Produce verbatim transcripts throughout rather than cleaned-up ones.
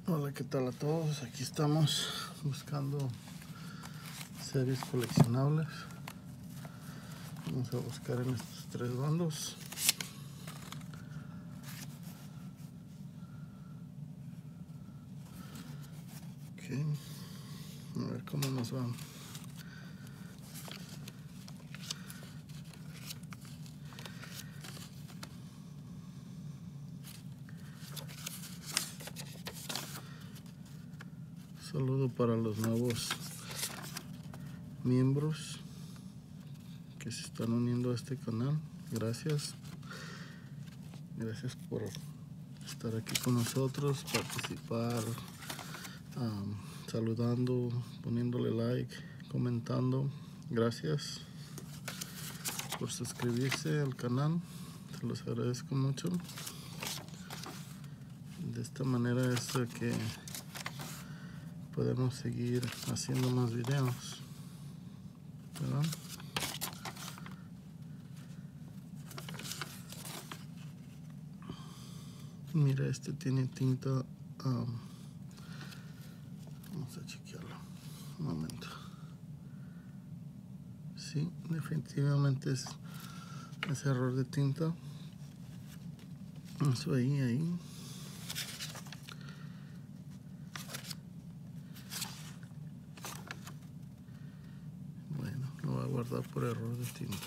Hola, ¿qué tal a todos? Aquí estamos buscando series coleccionables. Vamos a buscar en estos tres bandos. Okay. A ver cómo nos van. Saludo para los nuevos miembros que se están uniendo a este canal. Gracias. Gracias por estar aquí con nosotros, participar, um, saludando, poniéndole like, comentando. Gracias por suscribirse al canal. Se los agradezco mucho. De esta manera es que podemos seguir haciendo más videos, ¿verdad? Mira, este tiene tinta. Um, vamos a chequearlo un momento. Sí, definitivamente es, es error de tinta. Eso ahí, ahí. Bueno, lo voy a guardar por error de tinta.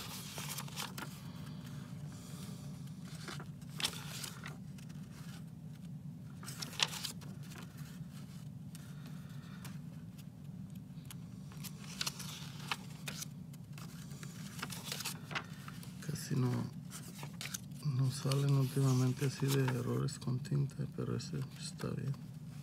Casi no, no salen últimamente así de errores con tinta, pero ese está bien.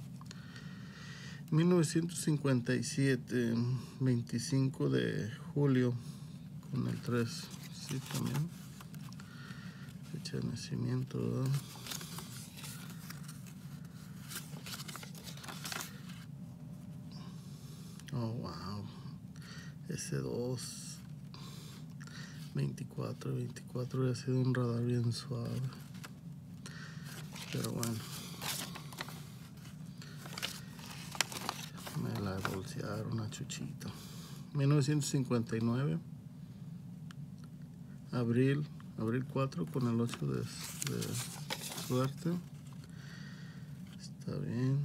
mil novecientos cincuenta y siete, veinticinco de julio, con el tres, sí, también. Fecha de nacimiento, ¿verdad? Oh, wow. ese dos, veinticuatro, veinticuatro hubiera sido un radar bien suave. Pero bueno. Me la bolsearon a Chuchito. mil novecientos cincuenta y nueve. Abril. Abril cuatro con el ocho de, de suerte. Está bien.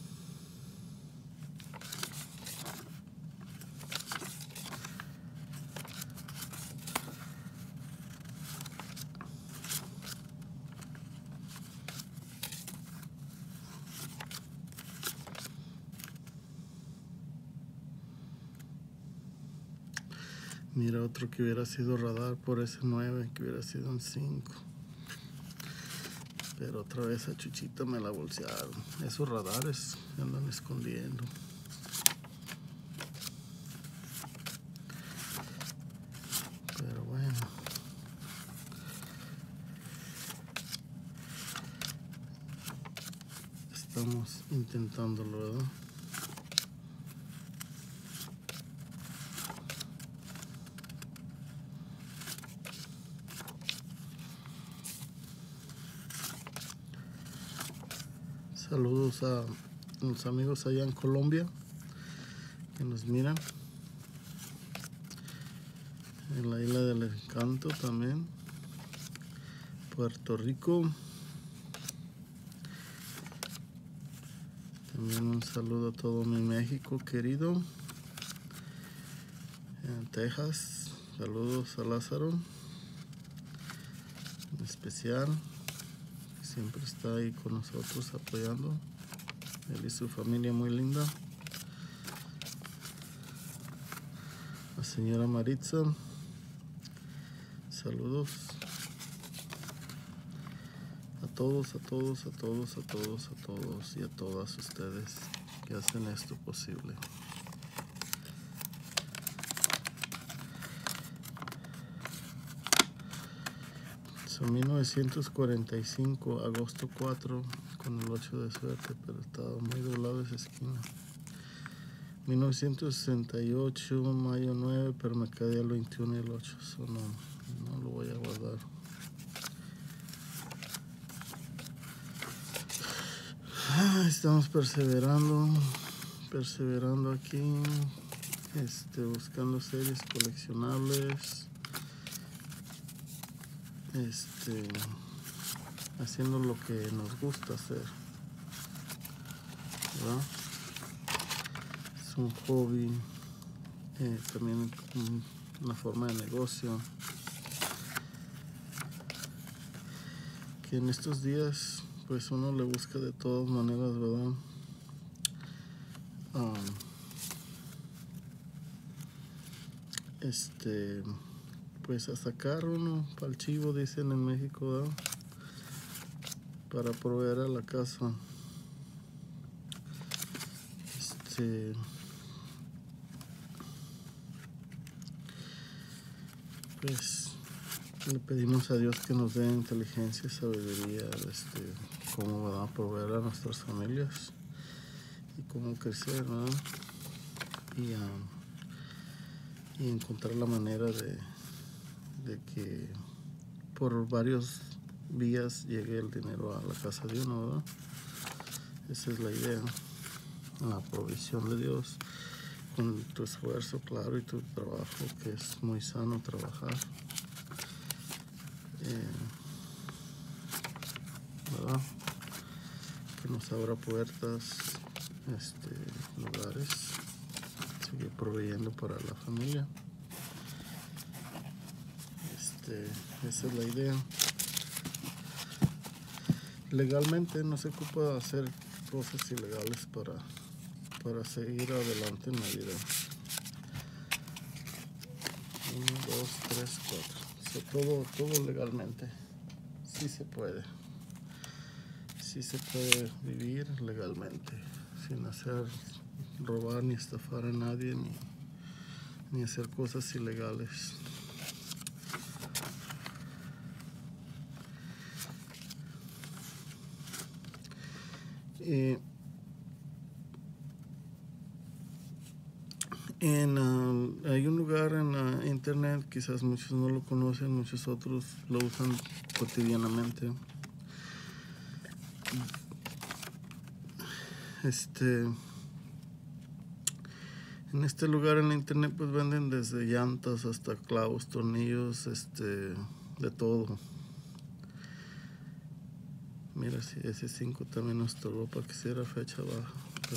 Mira, otro que hubiera sido radar por ese nueve, que hubiera sido un cinco. Pero otra vez a Chuchito me la bolsearon. Esos radares se andan escondiendo. Pero bueno. Estamos intentándolo, ¿verdad? Saludos a los amigos allá en Colombia que nos miran. En la Isla del Encanto también. Puerto Rico. También un saludo a todo mi México querido. En Texas. Saludos a Lázaro. En especial. Siempre está ahí con nosotros apoyando. Él y su familia muy linda. La señora Maritza. Saludos. A todos, a todos, a todos, a todos, a todos y a todas ustedes que hacen esto posible. Son mil novecientos cuarenta y cinco, agosto cuatro, con el ocho de suerte, pero estaba muy doblado esa esquina. mil novecientos sesenta y ocho, mayo nueve, pero me quedé el veintiuno y el ocho, eso no, no lo voy a guardar. Ah, estamos perseverando, perseverando aquí, este, buscando series coleccionables, este, haciendo lo que nos gusta hacer, ¿verdad? Es un hobby, eh, también una forma de negocio, que en estos días pues uno le busca de todas maneras, ¿verdad? Um, este, pues a sacar uno para el chivo, dicen en México, ¿verdad? Para proveer a la casa. Este, pues le pedimos a Dios que nos dé inteligencia y sabiduría, este, cómo va a proveer a nuestras familias y cómo crecer, ¿no? Y, um, y encontrar la manera de, de que por varios vías llegue el dinero a la casa de uno, ¿verdad? Esa es la idea, la provisión de Dios con tu esfuerzo, claro, y tu trabajo, que es muy sano trabajar. Eh, ¿verdad? Que nos abra puertas, este, lugares, sigue proveyendo para la familia. Este, esa es la idea. Legalmente no se ocupa hacer cosas ilegales para, para seguir adelante en la vida. Uno, dos, tres, cuatro. O sea, todo, todo legalmente. Sí se puede. Sí se puede vivir legalmente, sin hacer, robar ni estafar a nadie, ni, ni hacer cosas ilegales. Eh, en, uh, hay un lugar en uh, internet, quizás muchos no lo conocen, muchos otros lo usan cotidianamente. Este, en este lugar en la internet pues venden desde llantas hasta clavos, tornillos, este, de todo. Mira, si ese cinco también nos estorbó para que sea fecha baja, pero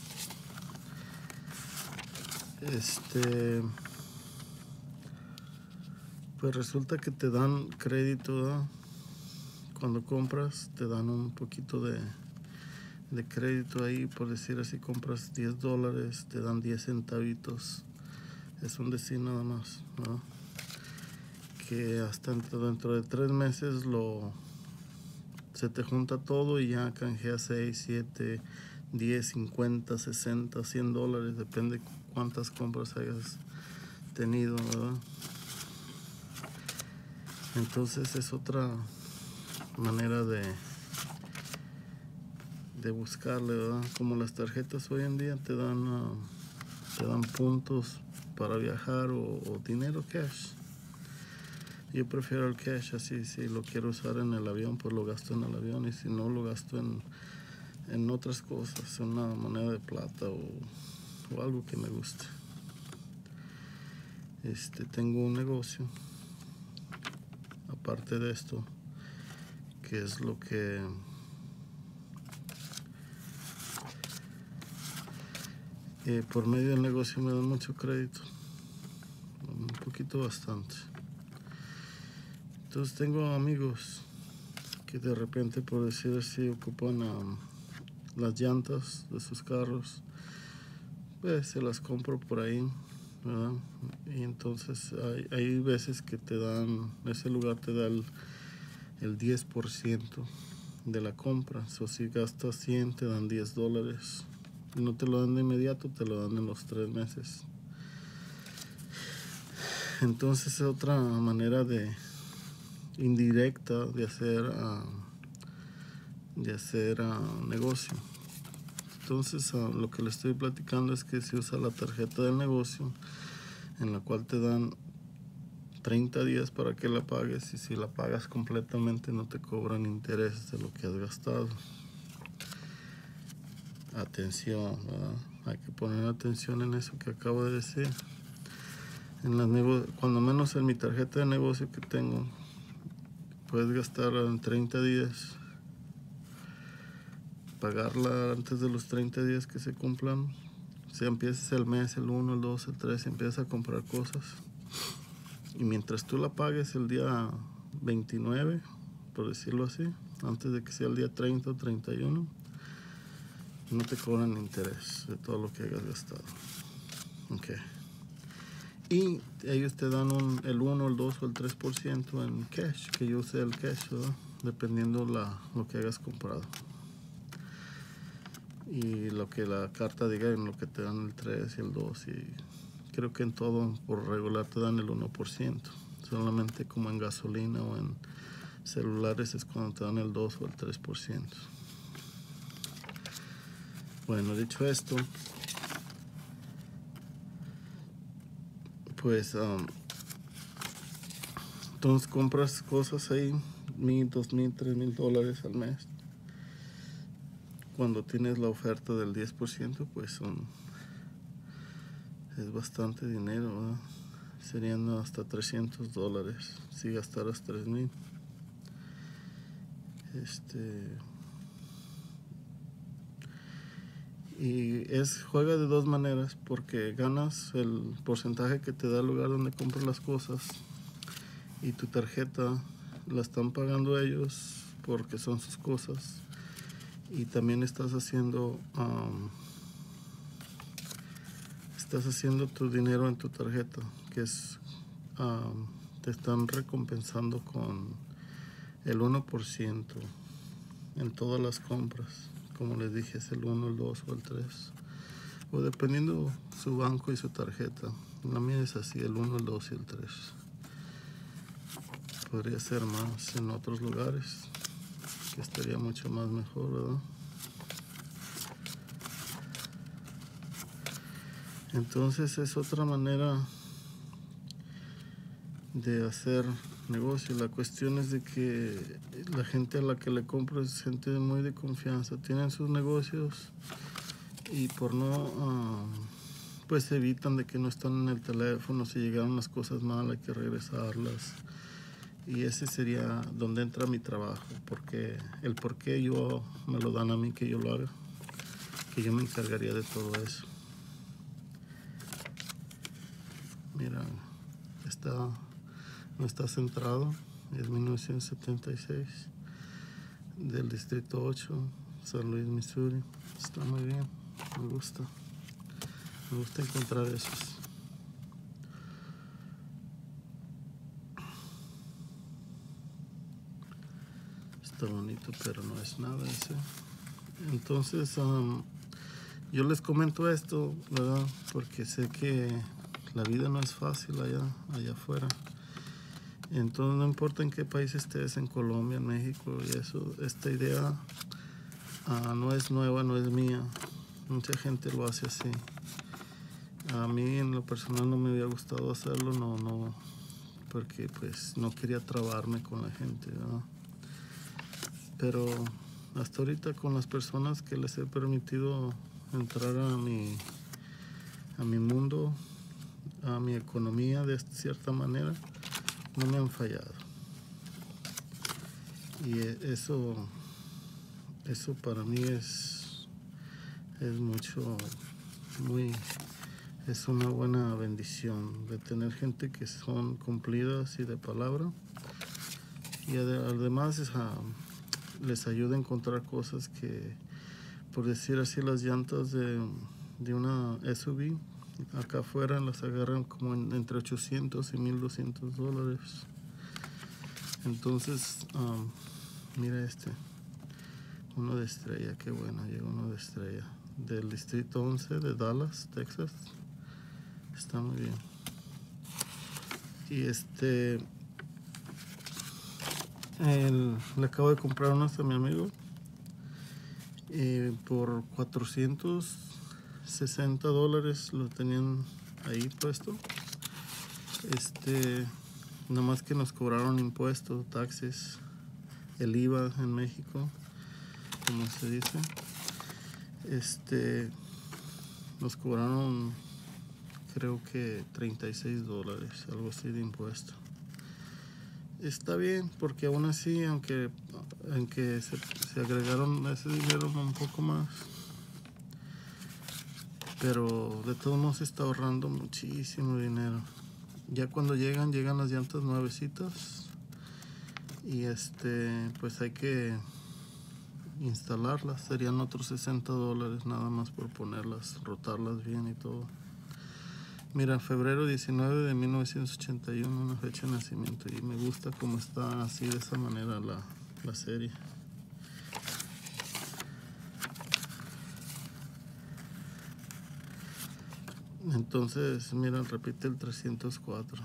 bueno. Este, pues resulta que te dan crédito, ¿verdad? Cuando compras te dan un poquito de, de crédito ahí, por decir así, compras diez dólares, te dan diez centavitos. Es un decir nada más, ¿no? Que hasta dentro, dentro de tres meses lo se te junta todo y ya canjeas seis, siete, diez, cincuenta, sesenta, cien dólares, depende cuántas compras hayas tenido, ¿verdad? Entonces es otra manera de de buscarle, ¿verdad? Como las tarjetas hoy en día te dan uh, te dan puntos para viajar o, o dinero cash. Yo prefiero el cash, así si lo quiero usar en el avión pues lo gasto en el avión, y si no lo gasto en, en otras cosas, en una moneda de plata o, o algo que me guste. Este, tengo un negocio aparte de esto, que es lo que eh, por medio del negocio me dan mucho crédito, un poquito bastante. Entonces tengo amigos que de repente, por decir así, ocupan um, las llantas de sus carros, pues se las compro por ahí, ¿verdad? Y entonces hay, hay veces que te dan, ese lugar te da el, el diez por ciento de la compra. O so, si gastas cien te dan diez dólares. No te lo dan de inmediato, te lo dan en los tres meses. Entonces es otra manera de indirecta de hacer uh, de hacer uh, negocio. Entonces uh, lo que le estoy platicando es que se usa la tarjeta del negocio, en la cual te dan treinta días para que la pagues, y si la pagas completamente no te cobran intereses de lo que has gastado. atención, ¿verdad? Hay que poner atención en eso que acabo de decir. En las nego- cuando menos en mi tarjeta de negocio que tengo, puedes gastar en treinta días, pagarla antes de los treinta días que se cumplan. Si empiezas el mes, el uno, el dos, el tres, empiezas a comprar cosas. Y mientras tú la pagues el día veintinueve, por decirlo así, antes de que sea el día treinta o treinta y uno, no te cobran interés de todo lo que hayas gastado. Ok. Y ellos te dan un, el uno, el dos o el tres por ciento en cash, que yo usé el cash, ¿verdad? Dependiendo la, lo que hayas comprado. Y lo que la carta diga, en lo que te dan el tres y el dos. Y creo que en todo por regular te dan el uno por ciento. Solamente como en gasolina o en celulares es cuando te dan el dos o el tres por ciento. Bueno, dicho esto, pues um, entonces compras cosas ahí, mil, dos mil, tres mil dólares al mes. Cuando tienes la oferta del diez por ciento, pues son, es bastante dinero, ¿verdad? Serían hasta trescientos dólares si gastaras tres mil. Este, y es, juega de dos maneras, porque ganas el porcentaje que te da el lugar donde compras las cosas, y tu tarjeta la están pagando ellos porque son sus cosas, y también estás haciendo um, estás haciendo tu dinero en tu tarjeta, que es um, te están recompensando con el uno por ciento en todas las compras. Como les dije, es el uno, el dos o el tres, o dependiendo su banco y su tarjeta. La mía es así, el uno, el dos y el tres. Podría ser más en otros lugares, que estaría mucho más mejor, ¿verdad? Entonces es otra manera de hacer negocio. La cuestión es de que la gente a la que le compro es gente muy de confianza, tienen sus negocios y por no uh, pues evitan de que no están en el teléfono. Si llegaron las cosas mal hay que regresarlas, y ese sería donde entra mi trabajo, porque el por qué yo me lo dan a mí que yo lo haga, que yo me encargaría de todo eso. Mira, está, no está centrado, es mil novecientos setenta y seis, del distrito ocho, San Luis, Missouri. Está muy bien, me gusta, me gusta encontrar esos. Está bonito, pero no es nada ese. Entonces, um, yo les comento esto, ¿verdad? Porque sé que la vida no es fácil allá, allá afuera. Entonces, no importa en qué país estés, en Colombia, en México y eso, esta idea uh, no es nueva, no es mía. Mucha gente lo hace así. A mí en lo personal no me había gustado hacerlo, no, no, porque pues no quería trabarme con la gente, ¿verdad? Pero hasta ahorita con las personas que les he permitido entrar a mi, a mi mundo, a mi economía de cierta manera, no me han fallado. Y eso, eso para mí es, es mucho, muy, es una buena bendición de tener gente que son cumplidas y de palabra, y además es a, les ayuda a encontrar cosas que, por decir así, las llantas de, de una S U V acá afuera las agarran como en, entre ochocientos y mil doscientos dólares. Entonces, um, mira este, uno de estrella, qué bueno, llegó uno de estrella, del distrito once de Dallas, Texas. Está muy bien. Y este, el, le acabo de comprar unos a mi amigo eh, por cuatrocientos sesenta dólares, lo tenían ahí puesto. Este, nada más que nos cobraron impuestos, taxes, el I V A en México, como se dice. Este, nos cobraron, creo que treinta y seis dólares, algo así de impuesto. Está bien, porque aún así, aunque, aunque se, se agregaron ese dinero un poco más, pero de todos modos se está ahorrando muchísimo dinero. Ya cuando llegan, llegan las llantas nuevecitas y este, pues hay que instalarlas. Serían otros sesenta dólares nada más por ponerlas, rotarlas bien y todo. Mira, febrero diecinueve de mil novecientos ochenta y uno, una fecha de nacimiento, y me gusta cómo está así de esa manera la, la serie. Entonces, mira, repite el trescientos cuatro.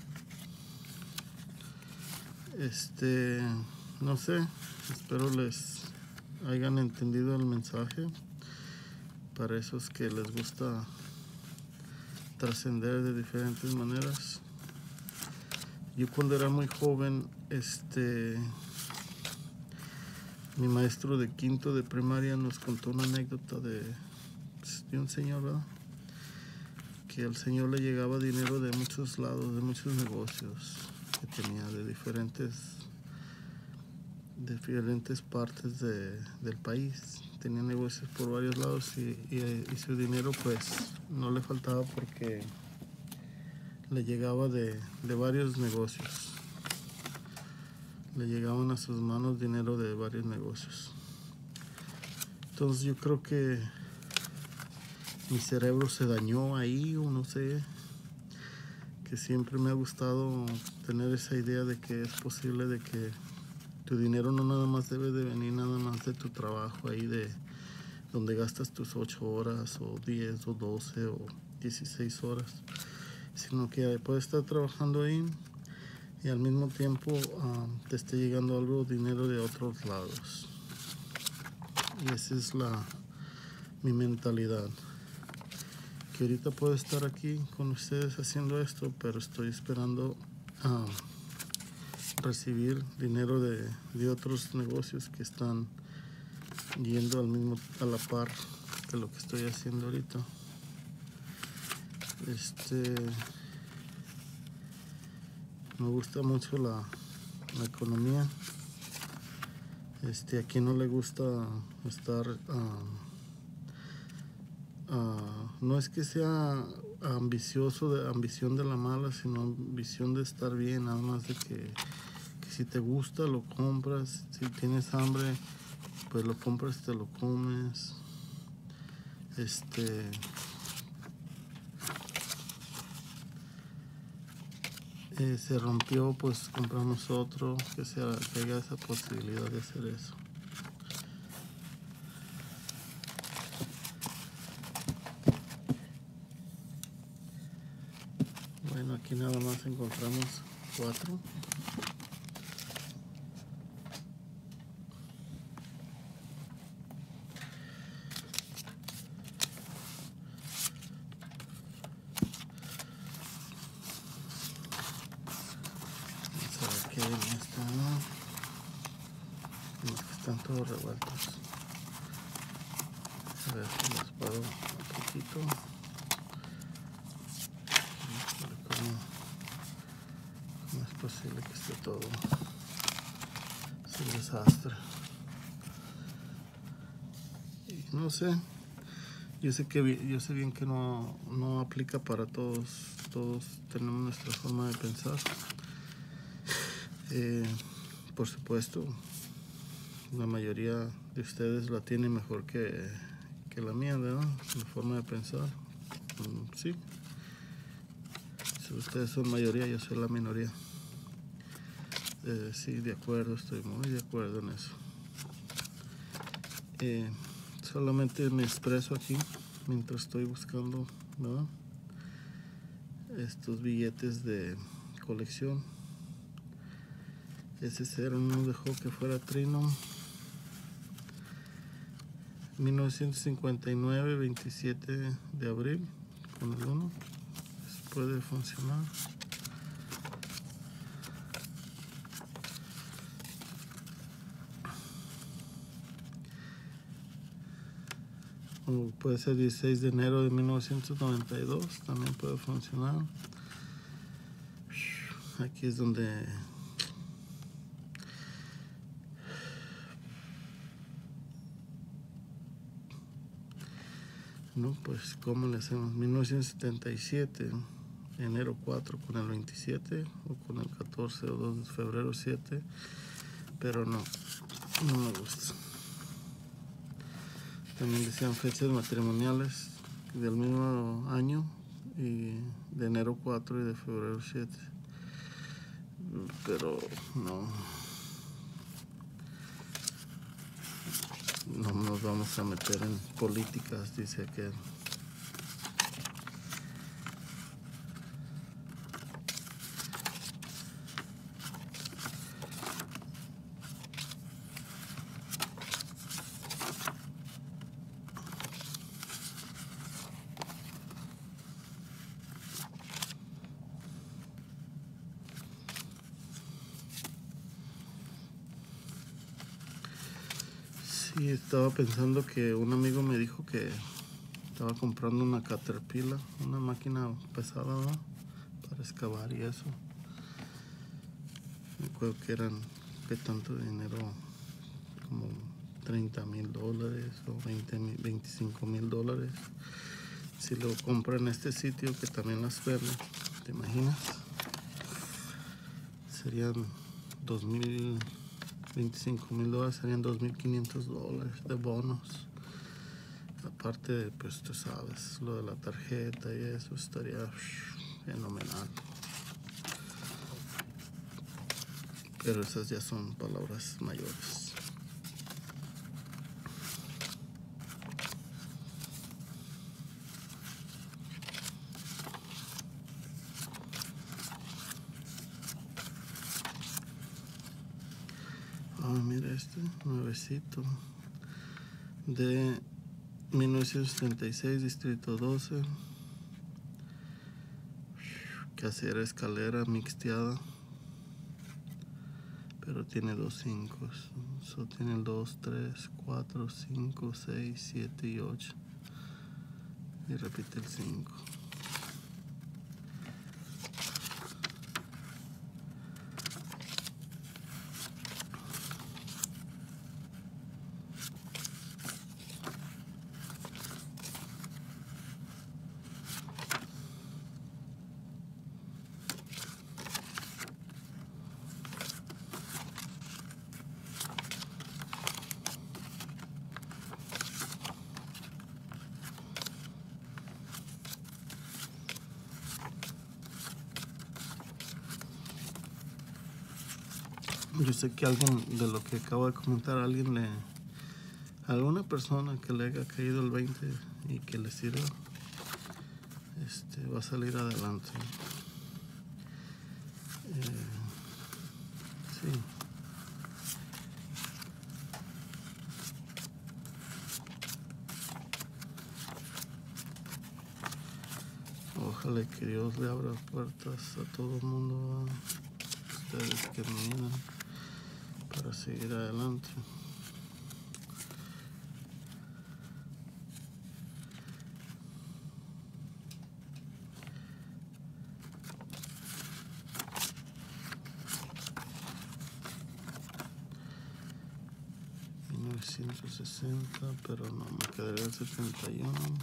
Este, no sé, espero les hayan entendido el mensaje. Para esos que les gusta trascender de diferentes maneras. Yo cuando era muy joven, este, mi maestro de quinto de primaria nos contó una anécdota de, de un señor, ¿verdad? Que al señor le llegaba dinero de muchos lados, de muchos negocios que tenía, de diferentes, de diferentes partes de, del país. Tenía negocios por varios lados y, y, y su dinero pues no le faltaba porque le llegaba de, de varios negocios. Le llegaban a sus manos dinero de varios negocios. Entonces yo creo que mi cerebro se dañó ahí, o no sé, que siempre me ha gustado tener esa idea de que es posible de que tu dinero no nada más debe de venir nada más de tu trabajo ahí, de donde gastas tus ocho horas o diez o doce o dieciséis horas, sino que puedes estar trabajando ahí y al mismo tiempo um, te esté llegando algo, dinero de otros lados. Y esa es la mi mentalidad, que ahorita puedo estar aquí con ustedes haciendo esto, pero estoy esperando a uh, recibir dinero de, de otros negocios que están yendo al mismo, a la par que lo que estoy haciendo ahorita. Este, me gusta mucho la, la economía. Este, a quien no le gusta estar, uh, uh, no es que sea ambicioso, de ambición de la mala, sino ambición de estar bien, nada más de que, que si te gusta lo compras, si tienes hambre pues lo compras y te lo comes. Este, eh, se rompió, pues compramos otro, que sea, que haya esa posibilidad de hacer eso. Bueno, aquí nada más encontramos cuatro. Vamos a ver qué hay en esta, ¿no? Los que están todos revueltos. A ver si los puedo un poquito. ¿Cómo, cómo es posible que esté todo? Es un desastre. Y no sé. Yo sé que yo sé bien que no, no aplica para todos. Todos tenemos nuestra forma de pensar. Eh, por supuesto, la mayoría de ustedes la tiene mejor que, que la mía, ¿verdad? La forma de pensar. Mm, sí. Si ustedes son mayoría, yo soy la minoría. Eh, sí, de acuerdo, estoy muy de acuerdo en eso. Eh, solamente me expreso aquí mientras estoy buscando, ¿verdad?, estos billetes de colección. Ese cero no dejó que fuera trino. mil novecientos cincuenta y nueve, veintisiete de abril, con el uno. Eso puede funcionar. O puede ser dieciséis de enero de mil novecientos noventa y dos, también puede funcionar. Aquí es donde no, pues ¿cómo le hacemos? mil novecientos setenta y siete, enero cuatro con el veintisiete, o con el catorce o dos de febrero siete, pero no, no me gusta. También decían fechas matrimoniales del mismo año, y de enero cuatro y de febrero siete, pero no, no nos vamos a meter en políticas, dice aquel. Sí, estaba pensando que un amigo me dijo que estaba comprando una Caterpillar, una máquina pesada, ¿no?, para excavar y eso. Me acuerdo que eran, ¿qué tanto dinero? Como treinta mil dólares o veinte mil, veinticinco mil dólares. Si lo compro en este sitio que también las vende, ¿te imaginas? Serían dos mil, veinticinco mil dólares, serían dos mil quinientos dólares de bonos. Aparte de, pues tú sabes, lo de la tarjeta y eso, estaría fenomenal. Pero esas ya son palabras mayores. Ah, mira este, nuevecito. De mil novecientos setenta y seis, distrito doce. Casera escalera mixteada. Pero tiene dos cinco. So, tiene el dos, tres, cuatro, cinco, seis, siete y ocho. Y repite el cinco. Yo sé que alguien, de lo que acabo de comentar, alguien le, alguna persona que le haya caído el veinte y que le sirva, este, va a salir adelante. Eh, sí. Ojalá que Dios le abra puertas a todo el mundo, a ustedes que me miran, para seguir adelante. mil novecientos sesenta, pero no, me quedaría el setenta y uno.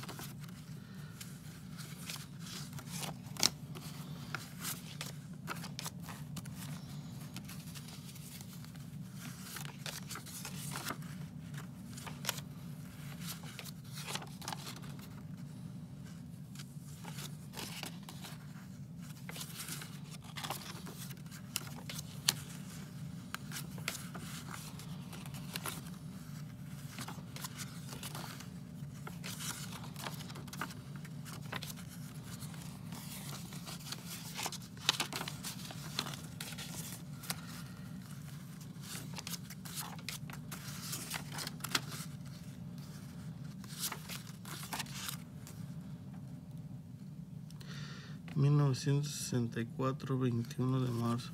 mil novecientos sesenta y cuatro, veintiuno de marzo.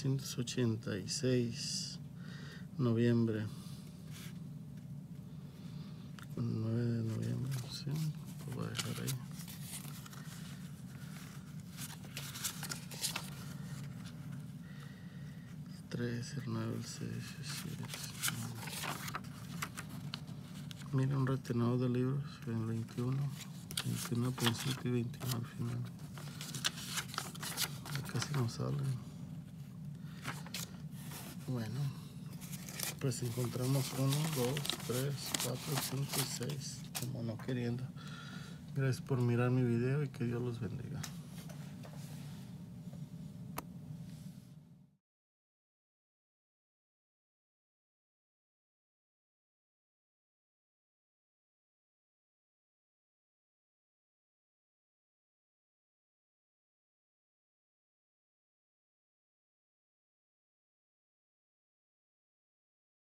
novecientos ochenta y seis, noviembre. nueve de noviembre, sí, lo voy a dejar ahí. tres, el nueve, el seis, el siete. Mira, un retenedor de libros, el veintiuno, veintiuno al principio y veintiuno al final. Ya casi no salen. Bueno, pues encontramos uno, dos, tres, cuatro, cinco y seis, como no queriendo. Gracias por mirar mi video y que Dios los bendiga.